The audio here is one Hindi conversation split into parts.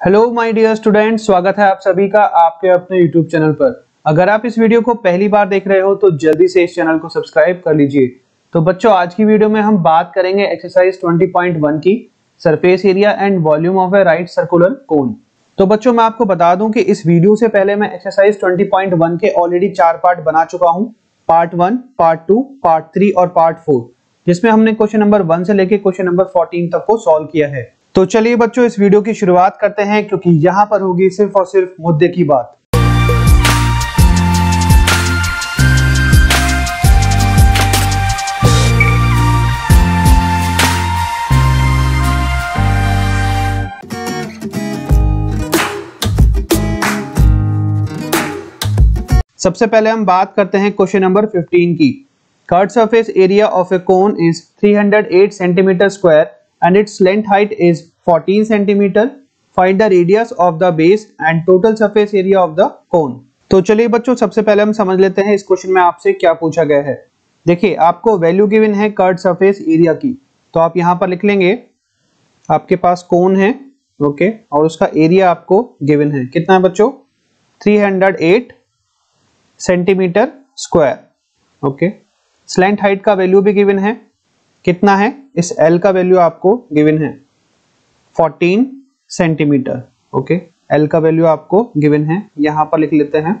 हेलो माय डियर स्टूडेंट्स, स्वागत है आप सभी का आपके अपने यूट्यूब चैनल पर। अगर आप इस वीडियो को पहली बार देख रहे हो तो जल्दी से इस चैनल को सब्सक्राइब कर लीजिए। तो बच्चों, आज की वीडियो में हम बात करेंगे एक्सरसाइज 20.1 की surface area and volume of a right circular cone. तो बच्चों, मैं आपको बता दूं कि इस वीडियो से पहले मैं एक्सरसाइज 20.1 के ऑलरेडी 4 पार्ट बना चुका हूं। पार्ट 1, पार्ट 2, पार्ट 3 और पार्ट 4, जिसमें हमने क्वेश्चन नंबर 1 से लेकर क्वेश्चन नंबर 14 तक को सॉल्व किया है। तो चलिए बच्चों, इस वीडियो की शुरुआत करते हैं, क्योंकि यहाँ पर होगी सिर्फ और सिर्फ मुद्दे की बात। सबसे पहले हम बात करते हैं क्वेश्चन नंबर 15 की। Curved surface area of a cone is 308 centimetre square and its length height is 14 cm. Find the radius of the base and total surface area of the cone. तो चलिए बच्चों, सबसे पहले हम समझ लेते हैं इस क्वेश्चन में आपसे क्या पूछा गया है। देखिए, आपको वैल्यू गिवन है कर्व्ड सरफेस एरिया की, तो आप यहाँ पर लिख लेंगे आपके पास कोन है, ओके, और उसका एरिया आपको गिवन है। कितना है बच्चों? 308 centimetre square, okay. Slant height का वैल्यू भी गिवन है, कितना है? इस L का वैल्यू आपको गिवन है 14 सेंटीमीटर, ओके। L का वैल्यू आपको गिवन है, यहां पर लिख लेते हैं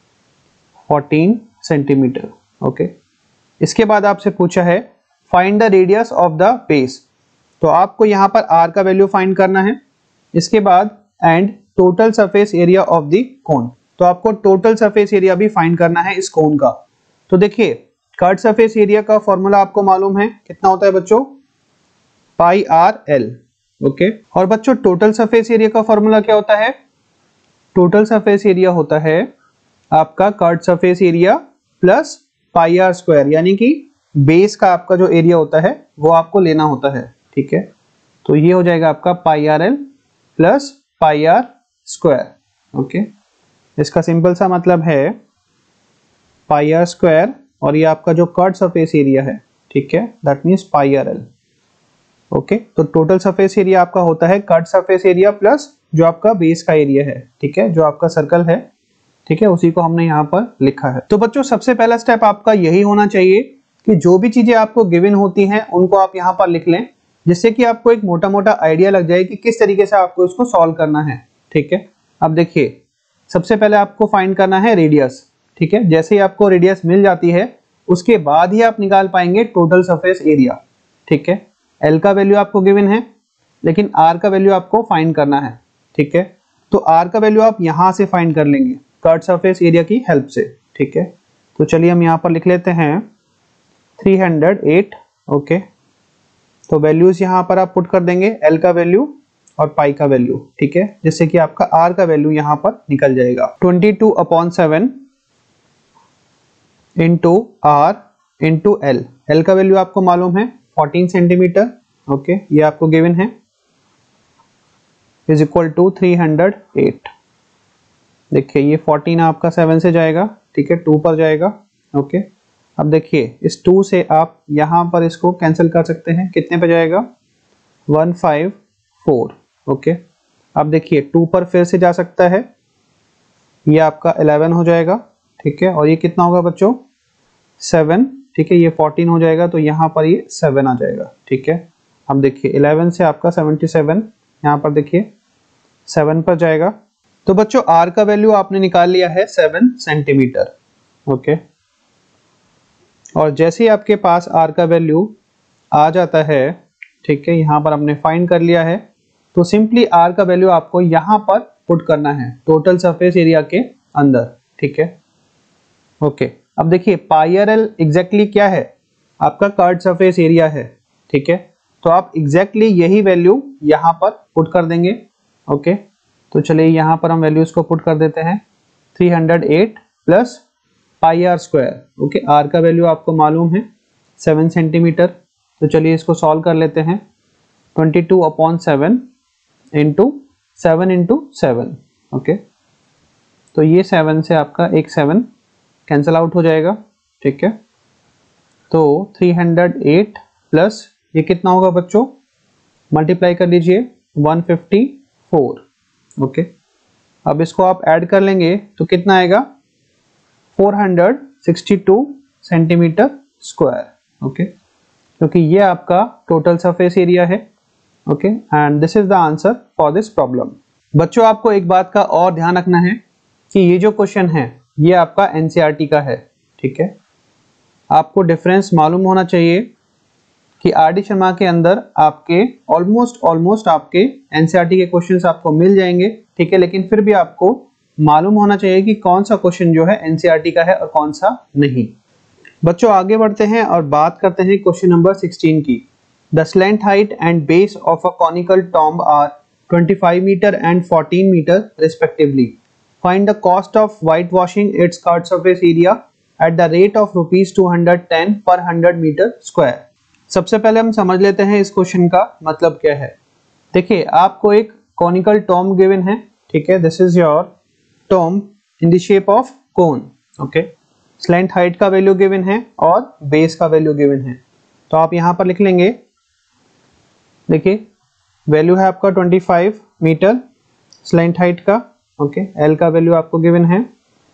14 सेंटीमीटर, ओके। इसके बाद आपसे पूछा है find the radius of the base, तो आपको यहां पर R का वैल्यू फाइंड करना है। इसके बाद and total surface area of the cone, तो आपको टोटल सरफेस एरिया भी फाइंड करना है इस कोन का। तो देखिए, कर्व्ड सरफेस एरिया का फॉर्मूला आपको मालूम है, कितना होता है बच्चों? Pi R L, okay. और बच्चों, टोटल सरफेस एरिया का फॉर्मूला क्या होता है? टोटल सरफेस एरिया होता है आपका curved surface area plus pi R square, यानी कि बेस का आपका जो एरिया होता है वो आपको लेना होता है, ठीक है। तो ये हो जाएगा आपका pi R L plus pi R square, okay. इसका सिंपल सा मतलब है पाई आर स्क्वायर और ये आपका जो कर्व्ड सरफेस एरिया है, ठीक है, that means pi R L, okay. तो टोटल सरफेस एरिया आपका होता है कर्व्ड सरफेस एरिया प्लस जो आपका बेस का एरिया है, ठीक है, जो आपका सर्कल है, ठीक है, उसी को हमने यहाँ पर लिखा है। तो बच्चों, सबसे पहला स्टेप आपका यही होना चाहिए कि जो भी चीजें आपको गिवन होती हैं उनको आप यहाँ पर लिख लें, जिससे कि आपको एक मोटा मोटा आइडिया लग जाए कि किस तरीके से आपको इसको सॉल्व करना है, ठीक है। अब देखिए, सबसे पहले आपको फाइंड करना है रेडियस, ठीक है। जैसे ही आपको रेडियस मिल जाती है उसके बाद ही आप निकाल पाएंगे टोटल सरफेस एरिया, ठीक है। L का वैल्यू आपको गिवन है, लेकिन R का वैल्यू आपको फाइंड करना है, ठीक है। तो R का वैल्यू आप यहां से फाइंड कर लेंगे कर्व्ड सरफेस एरिया की हेल्प से, ठीक है। तो चलिए हम यहां पर लिख लेते हैं 308, ओके। तो वैल्यूज यहां पर आप पुट कर देंगे, L का वैल्यू और पाई का वैल्यू, ठीक है, जिससे कि आपका R का वैल्यू यहां पर निकल जाएगा 22/7 into R into L। L का वैल्यू आपको मालूम है 14 सेंटीमीटर, ओके, ये आपको गिवन है, इज इक्वल टू 308। देखिए, ये 14 आपका 7 से जाएगा, ठीक है, 2 पर जाएगा, ओके। अब देखिए, इस 2 से आप यहां पर इसको कैंसिल कर सकते हैं, कितने पे जाएगा? 154, ओके। अब देखिए, 2 पर फिर से जा सकता है, ये आपका 11 हो जाएगा, ठीक है। और ये कितना होगा बच्चों? 7, ठीक है। ये 14 हो जाएगा, तो यहाँ पर ये 7 आ जाएगा, ठीक है। अब देखिए, 11 से आपका 77, यहाँ पर देखिए 7 पर जाएगा। तो बच्चों, R का वैल्यू आपने निकाल लिया है 7 सेंटीमीटर, ओके। और जैसे ही आपके पास R का वैल्यू आ जाता है, ठीक है, यहाँ पर हमने फाइंड कर लिया है, तो सिंपली R का वैल्यू आपको यहाँ पर पुट करना है टोटल सरफेस एरिया के अंदर, ठीक है, ओके। अब देखिए, पाई आर एल एग्जैक्टली क्या है? आपका कर्व्ड सरफेस एरिया है, ठीक है। तो आप एग्जैक्टली यही वैल्यू यहाँ पर पुट कर देंगे, ओके। तो चलिए यहाँ पर हम वैल्यूज को पुट कर देते हैं 308 plus pi R square, okay. R का वैल्यू आपको मालूम है 7 सेंटीमीटर, तो चलिए इसको सॉल्व कर लेते हैं। 22/7 इंटू 7 इंटू 7, ओके। तो ये 7 से आपका एक 7 कैंसल आउट हो जाएगा, ठीक है। तो 308 प्लस ये कितना होगा बच्चों? मल्टीप्लाई कर लीजिए 154, ओके, अब इसको आप ऐड कर लेंगे तो कितना आएगा 462 सेंटीमीटर स्क्वायर। ओके, क्योंकि ये आपका टोटल सरफेस एरिया है। Okay, and this is the answer for this problem. बच्चों, आपको एक बात का और ध्यान रखना है कि ये जो क्वेश्चन है ये आपका एनसीईआरटी का है। ठीक है, आपको डिफरेंस मालूम होना चाहिए कि आर डी शर्मा के अंदर आपके ऑलमोस्ट आपके एनसीईआरटी के क्वेश्चंस आपको मिल जाएंगे। ठीक है, लेकिन फिर भी आपको मालूम होना चाहिए कि कौन सा क्वेश्चन जो है एनसीईआरटी का है और कौन सा नहीं। बच्चों, आगे बढ़ते हैं और बात करते हैं क्वेश्चन नंबर 16 की। The slant height and base of a conical tomb are 25 metre and 14 metre respectively. Find the cost of white washing its curved surface area at the rate of ₹210 per 100 metre square. सबसे पहले हम समझ लेते हैं इस क्वेश्चन का मतलब क्या है। देखिए, आपको एक कॉनिकल टॉम्ब गिवन है। ठीक है, this is your tomb in the shape of cone. Okay, slant height का वैल्यू गिवन है और बेस का वैल्यू गिवन है, तो आप यहां पर लिख लेंगे। देखिए, वैल्यू है आपका 25 मीटर स्लैंट हाइट का। ओके, एल का वैल्यू आपको गिवन है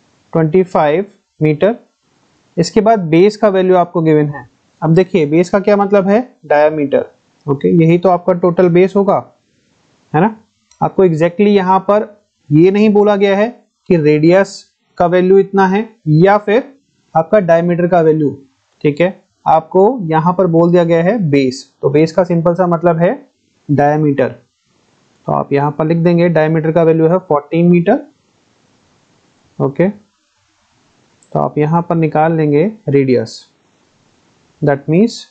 25 मीटर। इसके बाद बेस का वैल्यू आपको गिवन है। अब देखिए, बेस का क्या मतलब है, डायमीटर। ओके, यही तो आपका टोटल बेस होगा, है ना। आपको एग्जैक्टली यहाँ पर ये नहीं बोला गया है कि रेडियस का वैल्यू इतना है या फिर आपका डायमीटर का वैल्यू। ठीक है, आपको यहाँ पर बोल दिया गया है बेस, तो बेस का सिंपल सा मतलब है डायमीटर। तो आप यहाँ पर लिख देंगे डायमीटर का वैल्यू है 14 मीटर। ओके, तो आप यहाँ पर निकाल लेंगे रेडियस, दैट मीन्स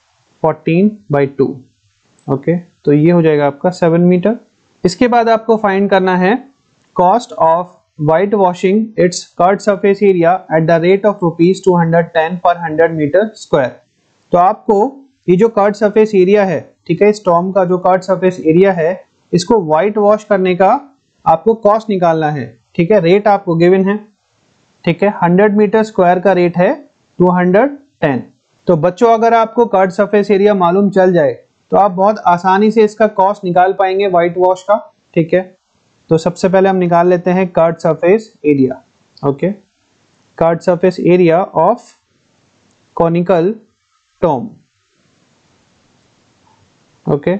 14/2। ओके, तो ये हो जाएगा आपका 7 मीटर। इसके बाद आपको फाइंड करना है cost of white washing its curved surface area at the rate of ₹210 per 100 metre square. तो आपको ये जो कर्ड सरफेस एरिया है, ठीक है, इस टॉम्ब का जो कर्ड सरफेस एरिया है, इसको वाइट वॉश करने का आपको कॉस्ट निकालना है। ठीक है, रेट आपको गिवन है। ठीक है, 100 मीटर स्क्वायर का रेट है 210। तो बच्चों, अगर आपको कर्ड सरफेस एरिया मालूम चल जाए तो आप बहुत आसानी से इसका कॉस्ट निकाल पाएंगे वाइट वॉश का। ठीक है, तो सबसे पहले हम निकाल लेते हैं curved surface area. Okay, curved surface area of conical tomb. Okay,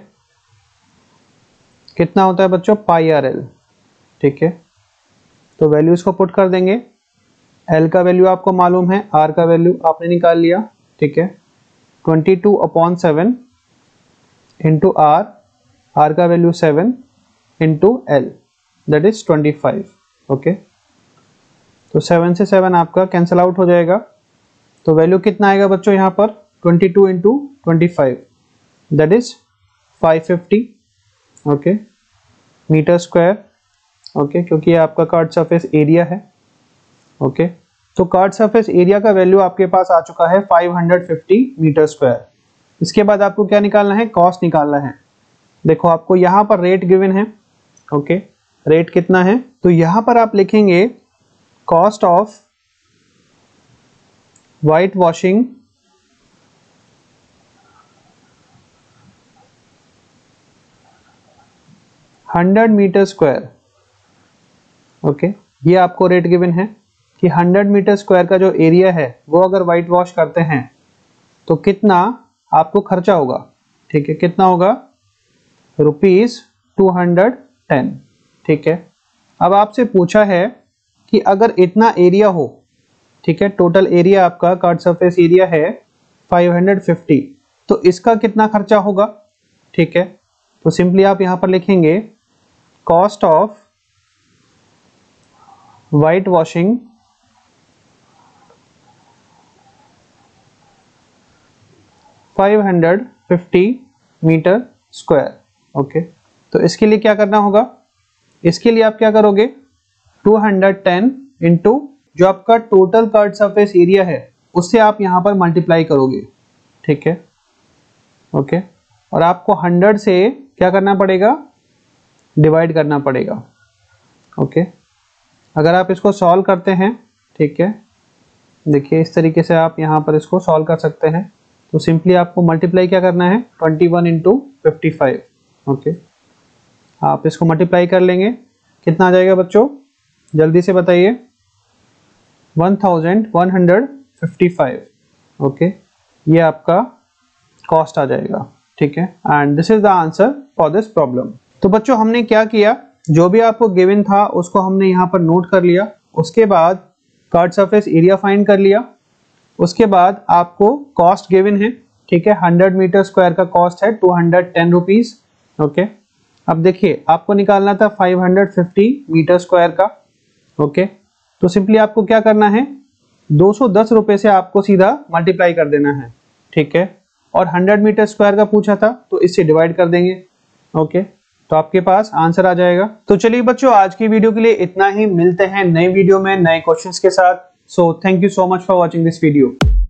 कितना होता है बच्चों, πRL। ठीक है, तो वैल्यूज को पुट कर देंगे। एल का वैल्यू आपको मालूम है, आर का वैल्यू आपने निकाल लिया। ठीक है, 22/7 इंटू आर का value 7 into L, that is 25। Okay, तो 7 से 7 आपका कैंसिल आउट हो जाएगा। तो वैल्यू कितना आएगा बच्चों यहाँ पर, 22 into 25, that is 550। Okay, metre square. Okay, क्योंकि ये आपका कर्ड सरफेस एरिया है। ओके, तो कर्ड सरफेस एरिया का वैल्यू आपके पास आ चुका है 550 मीटर स्क्वायर। इसके बाद आपको क्या निकालना है, कॉस्ट निकालना है। देखो, आपको यहाँ पर रेट गिवन है। ओके, रेट कितना है, तो यहाँ पर आप लिखेंगे cost of white washing hundred metre square. Okay, ये आपको रेट गिवन है कि 100 मीटर स्क्वायर का जो एरिया है वो अगर वाइट वॉश करते हैं तो कितना आपको खर्चा होगा। ठीक है, कितना होगा, ₹210। ठीक है, अब आपसे पूछा है कि अगर इतना एरिया हो, ठीक है, टोटल एरिया आपका कर्ड सरफेस एरिया है 550, तो इसका कितना खर्चा होगा। ठीक है, तो सिंपली आप यहां पर लिखेंगे cost of white washing $550 metre square. Okay, तो इसके लिए क्या करना होगा, इसके लिए आप क्या करोगे, 210 इंटू जो आपका टोटल कर्ड सरफेस एरिया है उससे आप यहां पर मल्टीप्लाई करोगे। ठीक है, ओके, और आपको 100 से क्या करना पड़ेगा, डिवाइड करना पड़ेगा। ओके, अगर आप इसको सॉल्व करते हैं, ठीक है, देखिए इस तरीके से आप यहां पर इसको सॉल्व कर सकते हैं। तो सिंपली आपको मल्टीप्लाई क्या करना है, 21 इंटू 55। ओके, आप इसको मल्टीप्लाई कर लेंगे कितना आ जाएगा बच्चों, जल्दी से बताइए। 1155। ओके, ये आपका कॉस्ट आ जाएगा, ठीक है। And this is the answer for this problem. तो बच्चों हमने क्या किया, जो भी आपको गिवन था उसको हमने यहाँ पर नोट कर लिया, उसके बाद कर्व सरफेस एरिया फाइंड कर लिया, उसके बाद आपको कॉस्ट गिवन है, ठीक है। 100 मीटर स्क्वायर का कॉस्ट है 210 रुपीज। ओके, अब देखिए आपको निकालना था 550 मीटर स्क्वायर का। ओके, तो सिंपली आपको क्या करना है, 210 रुपए से आपको सीधा मल्टीप्लाई कर देना है, ठीक है। और 100 मीटर स्क्वायर का पूछा था तो इससे डिवाइड कर देंगे। ओके, तो आपके पास आंसर आ जाएगा। तो चलिए बच्चों, आज की वीडियो के लिए इतना ही, मिलते हैं नए वीडियो में नए क्वेश्चंस के साथ। So thank you so much for watching this video.